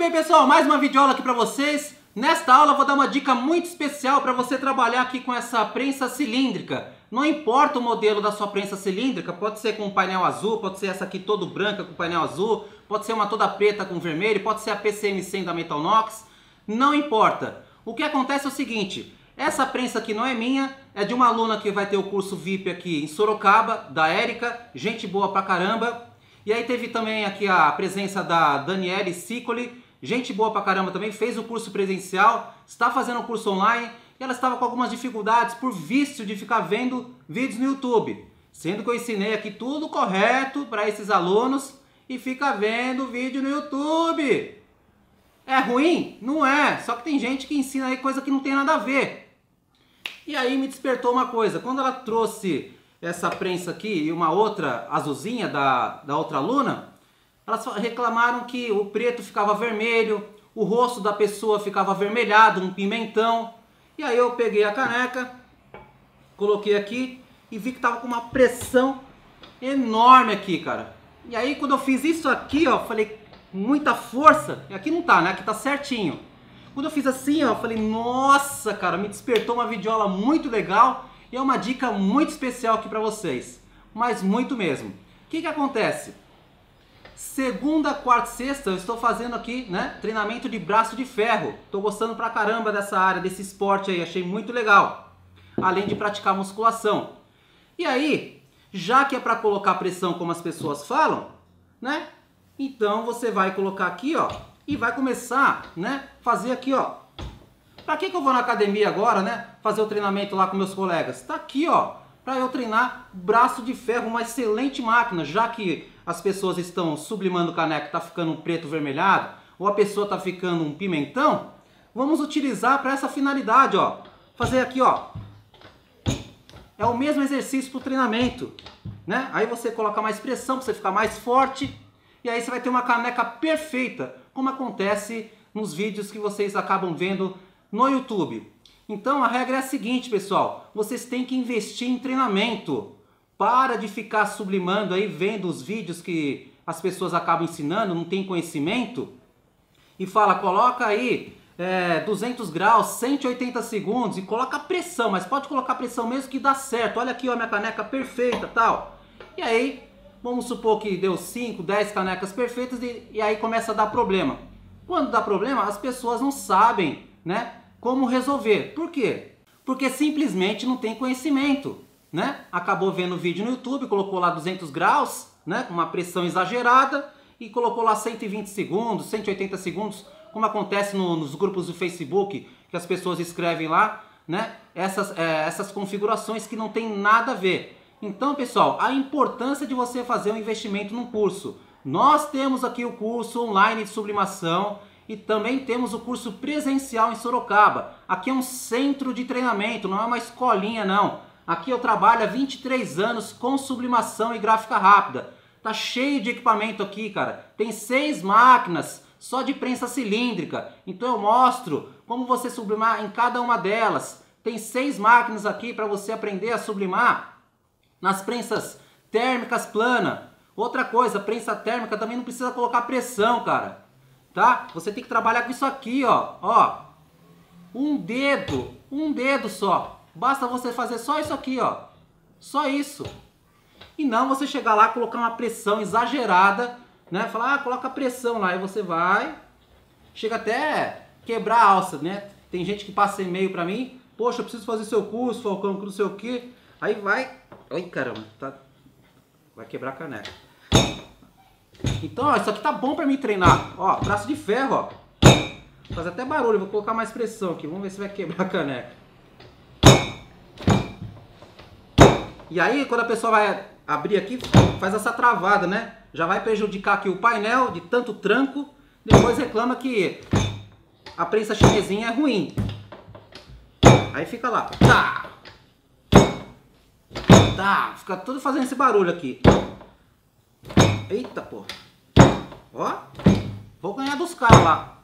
bem, pessoal, mais uma videoaula aqui para vocês. Nesta aula eu vou dar uma dica muito especial para você trabalhar aqui com essa prensa cilíndrica. Não importa o modelo da sua prensa cilíndrica, pode ser com painel azul, pode ser essa aqui toda branca com painel azul, pode ser uma toda preta com vermelho, pode ser a PCM100 da Metalnox, não importa. O que acontece é o seguinte, essa prensa aqui não é minha, é de uma aluna que vai ter o curso VIP aqui em Sorocaba, da Érica, gente boa pra caramba. E aí teve também aqui a presença da Daniele Sicoli, gente boa pra caramba também, fez o curso presencial, está fazendo o curso online e ela estava com algumas dificuldades por vício de ficar vendo vídeos no YouTube. Sendo que eu ensinei aqui tudo correto para esses alunos e fica vendo vídeo no YouTube. É ruim? Não é, só que tem gente que ensina aí coisa que não tem nada a ver. E aí me despertou uma coisa, quando ela trouxe essa prensa aqui e uma outra azulzinha da outra aluna, elas reclamaram que o preto ficava vermelho, o rosto da pessoa ficava avermelhado, um pimentão. E aí eu peguei a caneca, coloquei aqui e vi que tava com uma pressão enorme aqui, cara. E aí quando eu fiz isso aqui, ó, falei, muita força, e aqui não tá, né? Aqui tá certinho. Quando eu fiz assim, ó, falei, nossa, cara, me despertou uma videoaula muito legal e é uma dica muito especial aqui pra vocês. Mas muito mesmo. O que que acontece? Segunda, quarta e sexta eu estou fazendo aqui, né, treinamento de braço de ferro. Tô gostando pra caramba dessa área, desse esporte aí, achei muito legal. Além de praticar musculação. E aí, já que é pra colocar pressão como as pessoas falam, né? Então você vai colocar aqui, ó, e vai começar, né, fazer aqui, ó. Pra que eu vou na academia agora, né, fazer o treinamento lá com meus colegas? Tá aqui, ó, pra eu treinar braço de ferro, uma excelente máquina, já que as pessoas estão sublimando o caneco, tá ficando um preto vermelhado, ou a pessoa tá ficando um pimentão, vamos utilizar para essa finalidade, ó. Fazer aqui, ó. É o mesmo exercício pro treinamento, né? Aí você coloca mais pressão para você ficar mais forte, e aí você vai ter uma caneca perfeita, como acontece nos vídeos que vocês acabam vendo no YouTube. Então a regra é a seguinte, pessoal, vocês têm que investir em treinamento. Para de ficar sublimando aí, vendo os vídeos que as pessoas acabam ensinando, não tem conhecimento, e fala, coloca aí 200 graus, 180 segundos, e coloca pressão, mas pode colocar pressão mesmo que dá certo. Olha aqui, ó, minha caneca perfeita, tal. E aí, vamos supor que deu 5, 10 canecas perfeitas e aí começa a dar problema. Quando dá problema, as pessoas não sabem, né, como resolver. Por quê? Porque simplesmente não tem conhecimento. Né? Acabou vendo o vídeo no YouTube, colocou lá 200 graus, né? Com uma pressão exagerada e colocou lá 120 segundos, 180 segundos, como acontece nos grupos do Facebook, que as pessoas escrevem lá, né? Essas configurações que não tem nada a ver. Então, pessoal, a importância de você fazer um investimento num curso. Nós temos aqui o curso online de sublimação e também temos o curso presencial em Sorocaba. Aqui é um centro de treinamento, não é uma escolinha não. Aqui eu trabalho há 23 anos com sublimação e gráfica rápida. Tá cheio de equipamento aqui, cara. Tem 6 máquinas só de prensa cilíndrica. Então eu mostro como você sublimar em cada uma delas. Tem 6 máquinas aqui para você aprender a sublimar nas prensas térmicas plana. Outra coisa, prensa térmica também não precisa colocar pressão, cara. Tá? Você tem que trabalhar com isso aqui, ó. Ó. Um dedo só. Basta você fazer só isso aqui, ó. Só isso. E não você chegar lá e colocar uma pressão exagerada, né? Falar, coloca pressão lá. Aí você vai, chega até quebrar a alça, né? Tem gente que passa e-mail pra mim. Poxa, eu preciso fazer seu curso, Falcão, que não sei o quê. Aí vai... Ai, caramba. Tá... Vai quebrar a caneca. Então, ó, isso aqui tá bom pra mim treinar. Ó, braço de ferro, ó. Faz até barulho. Vou colocar mais pressão aqui. Vamos ver se vai quebrar a caneca. E aí, quando a pessoa vai abrir aqui, faz essa travada, né? Já vai prejudicar aqui o painel de tanto tranco. Depois reclama que a prensa chinesinha é ruim. Aí fica lá. Tá! Tá! Fica tudo fazendo esse barulho aqui. Eita, porra! Ó! Vou ganhar dos caras lá.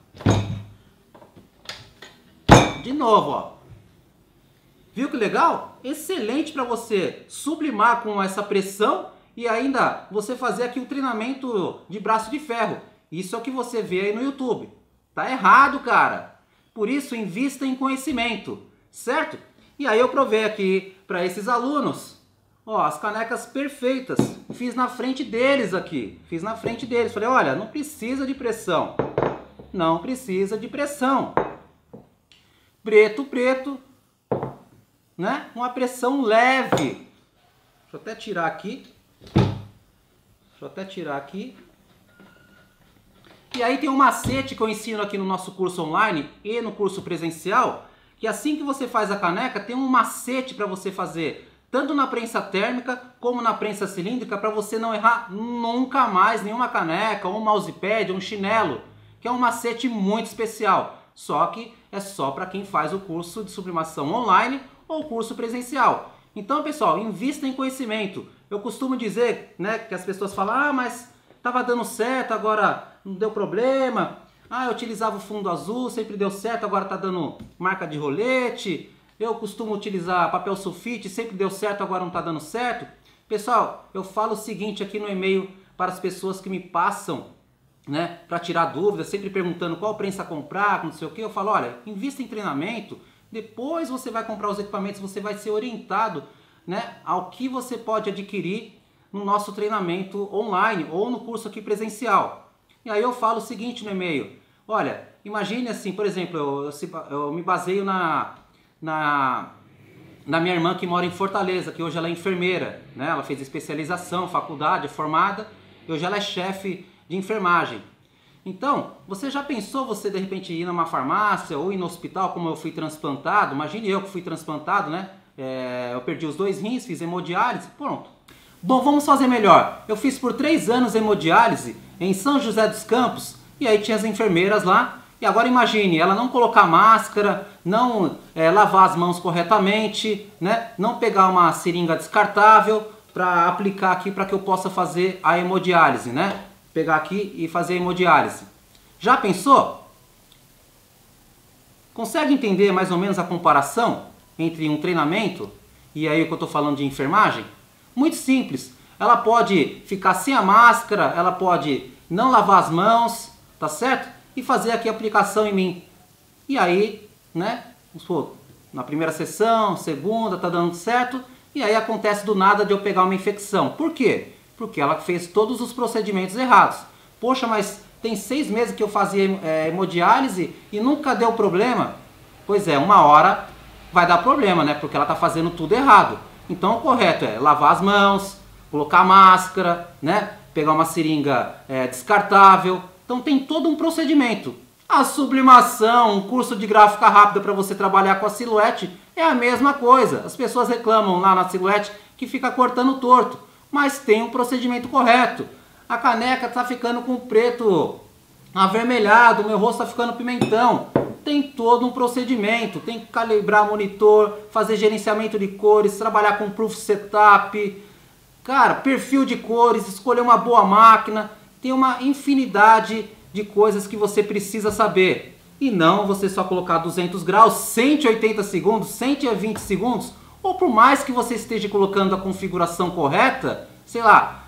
De novo, ó. Viu que legal? Excelente para você sublimar com essa pressão e ainda você fazer aqui um treinamento de braço de ferro. Isso é o que você vê aí no YouTube. Tá errado, cara. Por isso, invista em conhecimento, certo? E aí eu provei aqui para esses alunos, ó, as canecas perfeitas. Fiz na frente deles aqui. Fiz na frente deles. Falei, olha, não precisa de pressão. Não precisa de pressão. Preto, preto, né? Uma pressão leve. Deixa eu até tirar aqui. E aí tem um macete que eu ensino aqui no nosso curso online e no curso presencial, que assim que você faz a caneca, tem um macete para você fazer, tanto na prensa térmica como na prensa cilíndrica, para você não errar nunca mais nenhuma caneca, um mousepad, um chinelo, que é um macete muito especial. Só que é só para quem faz o curso de sublimação online ou curso presencial. Então, pessoal, invista em conhecimento. Eu costumo dizer, né, que as pessoas falam, ah, mas estava dando certo, agora não deu problema. Ah, eu utilizava o fundo azul, sempre deu certo, agora está dando marca de rolete. Eu costumo utilizar papel sulfite, sempre deu certo, agora não está dando certo. Pessoal, eu falo o seguinte aqui no e-mail para as pessoas que me passam, né, para tirar dúvidas, sempre perguntando qual prensa comprar, não sei o que. Eu falo, olha, invista em treinamento, depois você vai comprar os equipamentos, você vai ser orientado, né, ao que você pode adquirir no nosso treinamento online ou no curso aqui presencial. E aí eu falo o seguinte no e-mail, olha, imagine assim, por exemplo, eu me baseio na minha irmã que mora em Fortaleza, que hoje ela é enfermeira, né? Ela fez especialização, faculdade, é formada, e hoje ela é chefe de enfermagem. Então, você já pensou você de repente ir numa farmácia ou ir no hospital, como eu fui transplantado? Imagine eu que fui transplantado, né? Eu perdi os 2 rins, fiz hemodiálise, pronto. Bom, vamos fazer melhor. Eu fiz por 3 anos hemodiálise em São José dos Campos, e aí tinha as enfermeiras lá. E agora imagine, ela não colocar máscara, não lavar as mãos corretamente, né? Não pegar uma seringa descartável para aplicar aqui para que eu possa fazer a hemodiálise, né? Pegar aqui e fazer a hemodiálise. Já pensou? Consegue entender mais ou menos a comparação entre um treinamento e aí o que eu estou falando de enfermagem? Muito simples. Ela pode ficar sem a máscara, ela pode não lavar as mãos, tá certo? E fazer aqui a aplicação em mim. E aí, né? Vamos supor, na primeira sessão, segunda, tá dando certo. E aí acontece do nada de eu pegar uma infecção. Por quê? Porque ela fez todos os procedimentos errados. Poxa, mas tem 6 meses que eu fazia hemodiálise e nunca deu problema. Pois é, uma hora vai dar problema, né? Porque ela tá fazendo tudo errado. Então o correto é lavar as mãos, colocar máscara, né? Pegar uma seringa descartável. Então tem todo um procedimento. A sublimação, um curso de gráfica rápida para você trabalhar com a silhuete é a mesma coisa. As pessoas reclamam lá na silhuete que fica cortando torto, mas tem um procedimento correto. A caneca está ficando com o preto avermelhado, o meu rosto está ficando pimentão. Tem todo um procedimento, tem que calibrar monitor, fazer gerenciamento de cores, trabalhar com proof setup, cara, perfil de cores, escolher uma boa máquina. Tem uma infinidade de coisas que você precisa saber. E não você só colocar 200 graus, 180 segundos, 120 segundos, ou por mais que você esteja colocando a configuração correta, sei lá,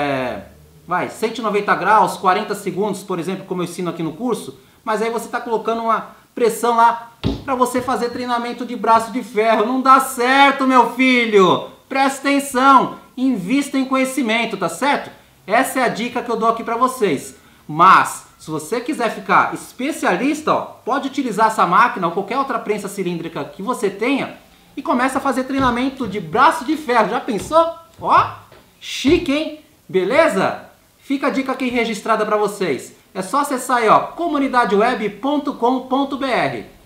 190 graus, 40 segundos, por exemplo, como eu ensino aqui no curso, mas aí você está colocando uma pressão lá para você fazer treinamento de braço de ferro. Não dá certo, meu filho! Presta atenção, invista em conhecimento, tá certo? Essa é a dica que eu dou aqui para vocês. Mas, se você quiser ficar especialista, ó, pode utilizar essa máquina ou qualquer outra prensa cilíndrica que você tenha e começa a fazer treinamento de braço de ferro. Já pensou? Ó, chique, hein? Beleza? Fica a dica aqui registrada para vocês. É só acessar aí, ó, comunidadeweb.com.br.